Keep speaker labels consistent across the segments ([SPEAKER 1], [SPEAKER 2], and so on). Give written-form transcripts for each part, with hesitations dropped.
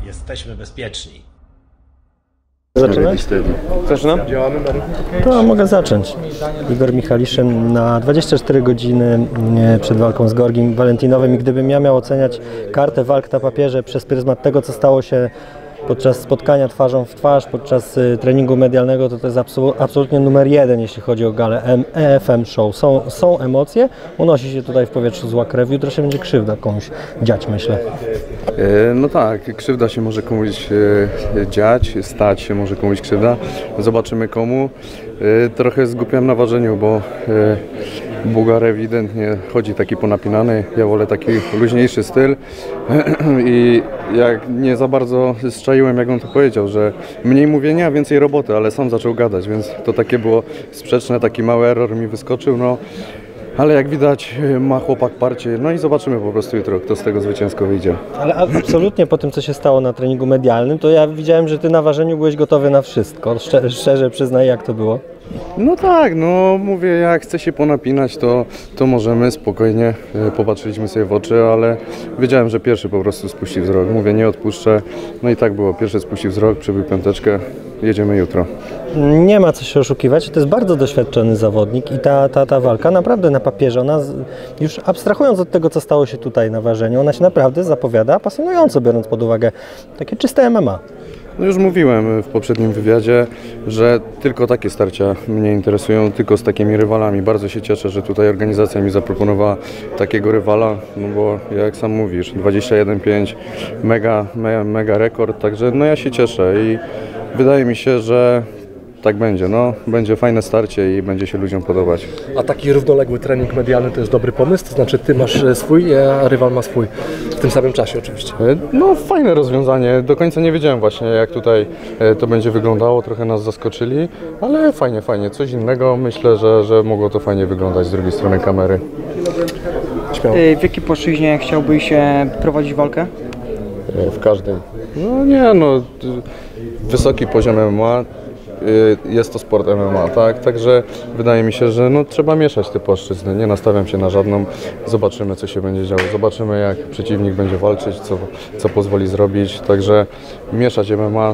[SPEAKER 1] Jesteśmy bezpieczni.
[SPEAKER 2] Zaczynać?
[SPEAKER 3] Zaczynam?
[SPEAKER 2] To mogę zacząć. Igor Michaliszyn na 24 godziny przed walką z Georgiem Walentinowym i gdybym ja miał oceniać kartę walk na papierze przez pryzmat tego, co stało się podczas spotkania twarzą w twarz, podczas treningu medialnego, to jest absolutnie numer jeden, jeśli chodzi o galę EFM Show. Są emocje, unosi się tutaj w powietrzu zła krew, jutro się będzie krzywda komuś dziać, myślę.
[SPEAKER 3] No tak, krzywda się może komuś dziać, stać się może komuś krzywda. Zobaczymy komu. Trochę zgłupiam na ważeniu, bo Bułgar ewidentnie chodzi taki ponapinany. Ja wolę taki luźniejszy styl i jak nie za bardzo strzaiłem, jak on to powiedział, że mniej mówienia, a więcej roboty, ale sam zaczął gadać, więc to takie było sprzeczne, taki mały error mi wyskoczył, no. Ale jak widać ma chłopak parcie, no i zobaczymy po prostu jutro, kto z tego zwycięsko wyjdzie.
[SPEAKER 2] Ale absolutnie po tym, co się stało na treningu medialnym, to ja widziałem, że Ty na ważeniu byłeś gotowy na wszystko. Szczerze przyznaj, jak to było?
[SPEAKER 3] No tak, no mówię, jak chce się ponapinać, to możemy spokojnie, popatrzyliśmy sobie w oczy, ale wiedziałem, że pierwszy po prostu spuści wzrok. Mówię, nie odpuszczę, no i tak było, pierwszy spuścił wzrok, przebił piąteczkę, jedziemy jutro.
[SPEAKER 2] Nie ma co się oszukiwać, to jest bardzo doświadczony zawodnik i ta walka naprawdę na papierze, ona już abstrahując od tego, co stało się tutaj na ważeniu, ona się naprawdę zapowiada pasjonująco, biorąc pod uwagę takie czyste MMA.
[SPEAKER 3] No już mówiłem w poprzednim wywiadzie, że tylko takie starcia mnie interesują, tylko z takimi rywalami. Bardzo się cieszę, że tutaj organizacja mi zaproponowała takiego rywala, no bo jak sam mówisz, 21-5, mega rekord, także no ja się cieszę i wydaje mi się, że tak będzie, no będzie fajne starcie i będzie się ludziom podobać.
[SPEAKER 4] A taki równoległy trening medialny to jest dobry pomysł? To znaczy Ty masz swój, a rywal ma swój, w tym samym czasie oczywiście.
[SPEAKER 3] No fajne rozwiązanie, do końca nie wiedziałem właśnie jak tutaj to będzie wyglądało, trochę nas zaskoczyli, ale fajnie, coś innego, myślę, że mogło to fajnie wyglądać z drugiej strony kamery.
[SPEAKER 4] Śmiało.
[SPEAKER 5] W jakiej płaszczyźnie chciałbyś prowadzić walkę?
[SPEAKER 3] W każdym. No nie, no wysoki poziom MMA. Jest to sport MMA, tak? Także wydaje mi się, że no, trzeba mieszać te płaszczyzny. Nie nastawiam się na żadną. Zobaczymy, co się będzie działo. Zobaczymy, jak przeciwnik będzie walczyć, co pozwoli zrobić. Także mieszać MMA,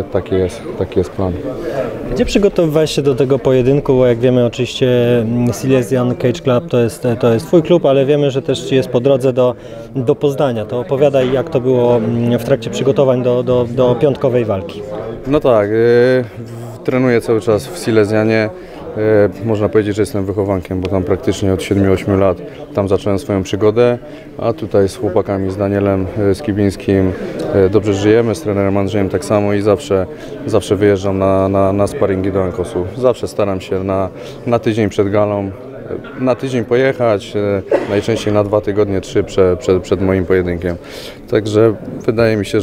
[SPEAKER 3] taki jest plan.
[SPEAKER 2] Gdzie przygotowywałeś się do tego pojedynku? Bo jak wiemy, oczywiście Silesian Cage Club to jest Twój klub, ale wiemy, że też jest po drodze do Poznania. To opowiadaj, jak to było w trakcie przygotowań do piątkowej walki.
[SPEAKER 3] No tak, trenuję cały czas w Silesianie. Można powiedzieć, że jestem wychowankiem, bo tam praktycznie od 7-8 lat tam zacząłem swoją przygodę, a tutaj z chłopakami, z Danielem Skibińskim dobrze żyjemy, z trenerem Andrzejem tak samo i zawsze wyjeżdżam na sparingi do Ankosu. Zawsze staram się na tydzień przed galą, na tydzień pojechać, najczęściej na 2 tygodnie, 3 przed moim pojedynkiem. Także wydaje mi się,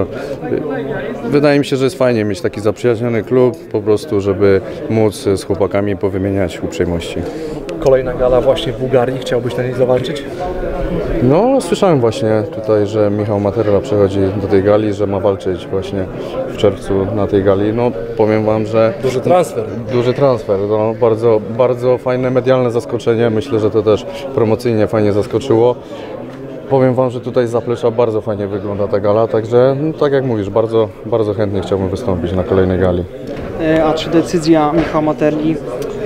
[SPEAKER 3] że jest fajnie mieć taki zaprzyjaźniony klub, po prostu, żeby móc z chłopakami powymieniać uprzejmości.
[SPEAKER 4] Kolejna gala właśnie w Bułgarii, chciałbyś na niej zawalczyć?
[SPEAKER 3] No, słyszałem właśnie tutaj, że Michał Materla przychodzi do tej gali, że ma walczyć właśnie w czerwcu na tej gali. No, powiem Wam, że... Duży transfer, no, bardzo fajne medialne zaskoczenie. Myślę, że to też promocyjnie fajnie zaskoczyło. Powiem Wam, że tutaj z zaplecza bardzo fajnie wygląda ta gala, także no, tak jak mówisz, bardzo chętnie chciałbym wystąpić na kolejnej gali.
[SPEAKER 5] A czy decyzja Michała Materli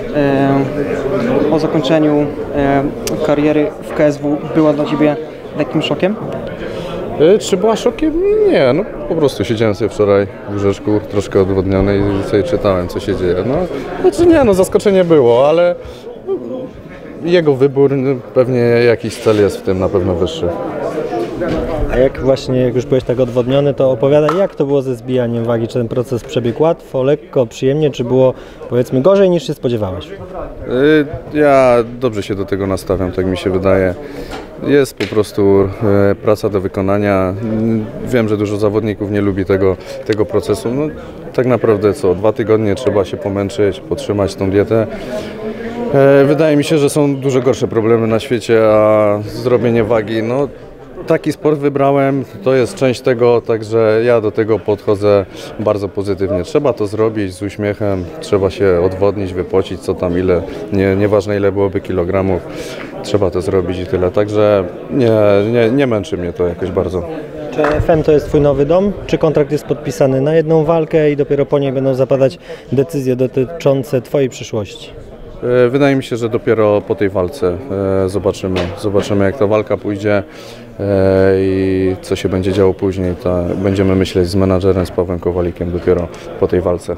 [SPEAKER 5] o zakończeniu kariery w KSW była dla Ciebie takim szokiem?
[SPEAKER 3] Czy była szokiem? Nie, no po prostu siedziałem sobie wczoraj w łóżeczku, troszkę odwodniony i sobie czytałem, co się dzieje. No, znaczy nie, no zaskoczenie było, ale jego wybór, no, pewnie jakiś cel jest w tym na pewno wyższy.
[SPEAKER 2] A jak właśnie, jak już byłeś tak odwodniony, to opowiadaj, jak to było ze zbijaniem wagi? Czy ten proces przebiegł łatwo, lekko, przyjemnie, czy było, powiedzmy, gorzej niż się spodziewałeś?
[SPEAKER 3] Ja dobrze się do tego nastawiam, tak mi się wydaje. Jest po prostu praca do wykonania. Wiem, że dużo zawodników nie lubi tego procesu. No, tak naprawdę 2 tygodnie trzeba się pomęczyć, podtrzymać tą dietę. Wydaje mi się, że są dużo gorsze problemy na świecie, a zrobienie wagi, no taki sport wybrałem, to jest część tego, także ja do tego podchodzę bardzo pozytywnie. Trzeba to zrobić z uśmiechem, trzeba się odwodnić, wypocić, co tam ile, nieważne ile byłoby kilogramów, trzeba to zrobić i tyle. Także nie męczy mnie to jakoś bardzo.
[SPEAKER 2] Czy FM to jest Twój nowy dom? Czy kontrakt jest podpisany na jedną walkę i dopiero po niej będą zapadać decyzje dotyczące Twojej przyszłości?
[SPEAKER 3] Wydaje mi się, że dopiero po tej walce zobaczymy jak ta walka pójdzie i co się będzie działo później. To będziemy myśleć z menadżerem, z Pawłem Kowalikiem dopiero po tej walce.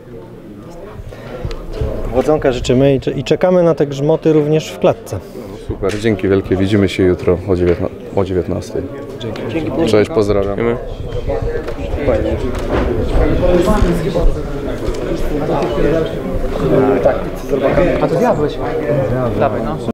[SPEAKER 2] Wodzonka życzymy i czekamy na te grzmoty również w klatce.
[SPEAKER 3] Super, dzięki wielkie. Widzimy się jutro o 19:00.
[SPEAKER 5] Dzięki.
[SPEAKER 3] Cześć, pozdrawiam.
[SPEAKER 5] A to zjadłeś. Dawaj, no.